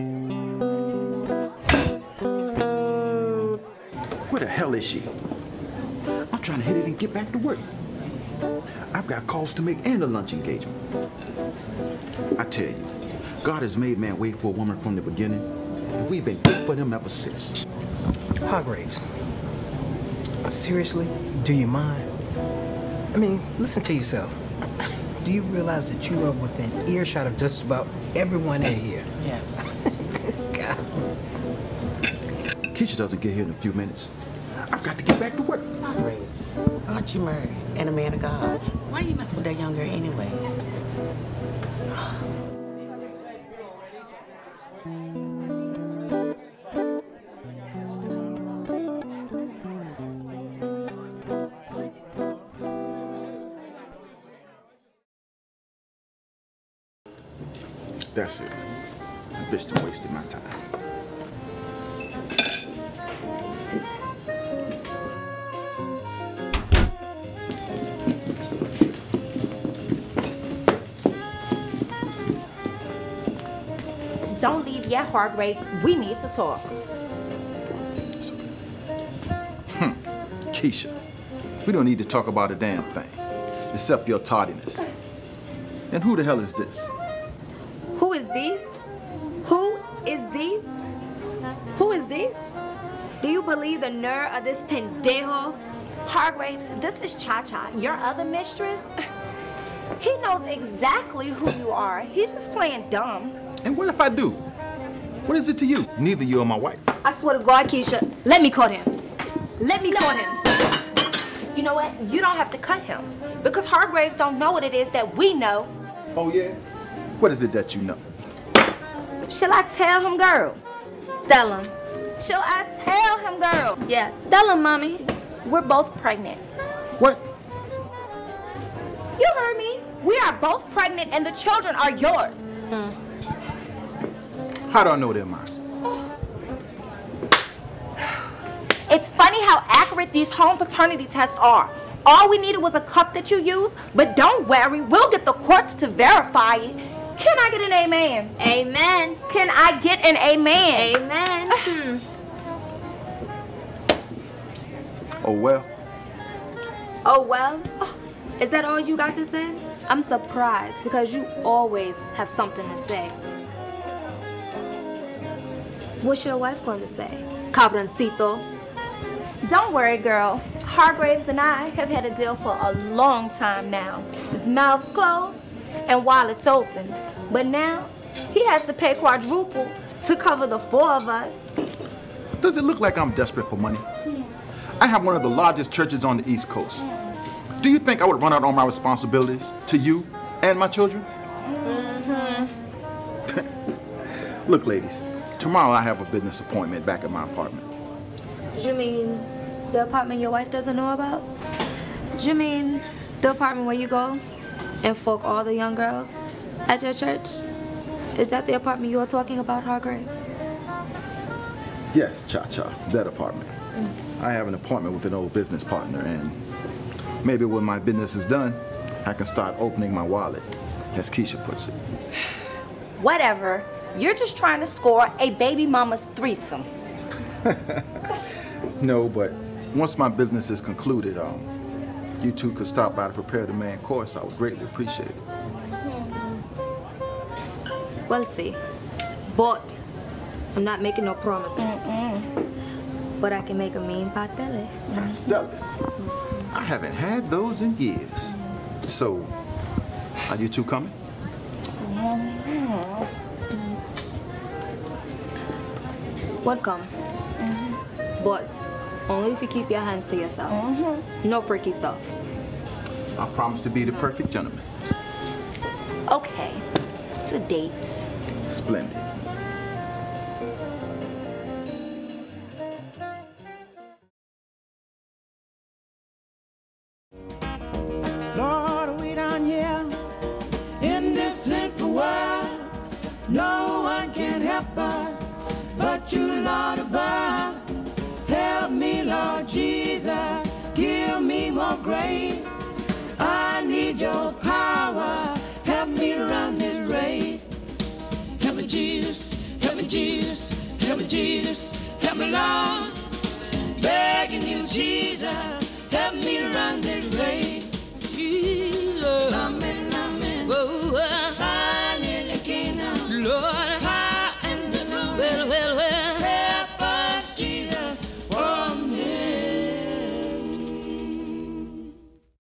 Where the hell is she? I'm trying to hit it and get back to work. I've got calls to make and a lunch engagement. I tell you, God has made man wait for a woman from the beginning, and we've been good for him ever since. Hardgraves, seriously, do you mind? I mean, listen to yourself. Do you realize that you are within earshot of just about everyone in here? Yes. This guy. Keisha doesn't get here in a few minutes. I've got to get back to work. Hardgraves, aren't you married and a man of God? Why you mess with that young girl anyway? That's it. That bitch done wasted my time. Don't leave yet, Hardgraves. We need to talk. Keisha, we don't need to talk about a damn thing, except your tardiness. And who the hell is this? Who is this? Who is this? Who is this? Do you believe the nerve of this pendejo? Hardgraves, this is Cha-Cha, your other mistress. He knows exactly who you are. He's just playing dumb. And what if I do? What is it to you? Neither you or my wife. I swear to God, Keisha, let me cut him. Let me cut him. You know what? You don't have to cut him. Because Hardgraves don't know what it is that we know. Oh, yeah? What is it that you know? Shall I tell him, girl? Tell him. Shall I tell him, girl? Yeah, tell him, mommy. We're both pregnant. What? You heard me. We are both pregnant and the children are yours. How do I know they're mine? It's funny how accurate these home paternity tests are. All we needed was a cup that you use, but don't worry, we'll get the courts to verify it. Can I get an amen? Amen. Can I get an amen? Amen. Oh, well. Oh, well? Is that all you got to say? I'm surprised because you always have something to say. What's your wife going to say? Cabroncito. Don't worry, girl. Hardgraves and I have had a deal for a long time now. His mouth's closed and wallet's open. But now, he has to pay quadruple to cover the 4 of us. Does it look like I'm desperate for money? I have one of the largest churches on the East Coast. Do you think I would run out on my responsibilities to you and my children? Look, ladies, tomorrow I have a business appointment back at my apartment. You mean the apartment your wife doesn't know about? You mean the apartment where you go and fuck all the young girls at your church? Is that the apartment you were talking about, Hardgrave? Yes, Cha-Cha, that apartment. I have an appointment with an old business partner, and maybe when my business is done, I can start opening my wallet, as Keisha puts it. Whatever. You're just trying to score a baby mama's threesome. No, but once my business is concluded, you two could stop by to prepare the main course. I would greatly appreciate it. We'll see. But I'm not making no promises. But I can make a mean patele. Pasteles. I haven't had those in years. So, are you two coming? Welcome. But only if you keep your hands to yourself. No freaky stuff. I promise to be the perfect gentleman. Okay. To date. Splendid. Lord, we down here in this sinful world. No one can help us but you, Lord above. Help me, Lord Jesus. Give me more grace. I need your power. Help me to run this race. Help me, Jesus. Help me, Jesus. Jesus, help me, Lord. Begging you, Jesus.